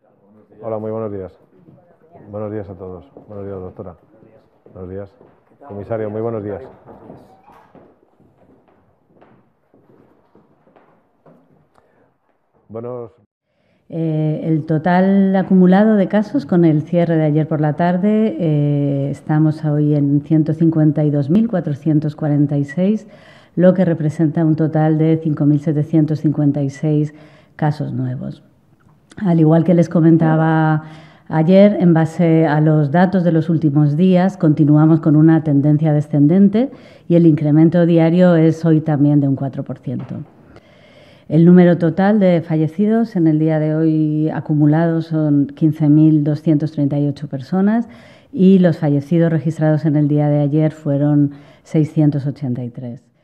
Hola, muy buenos días. Buenos días a todos. Buenos días, doctora. Buenos días. Comisario, muy buenos días. El total acumulado de casos con el cierre de ayer por la tarde, estamos hoy en 152.446, lo que representa un total de 5.756 casos nuevos. Al igual que les comentaba ayer, en base a los datos de los últimos días, continuamos con una tendencia descendente y el incremento diario es hoy también de un 4%. El número total de fallecidos en el día de hoy acumulados son 15.238 personas y los fallecidos registrados en el día de ayer fueron 683.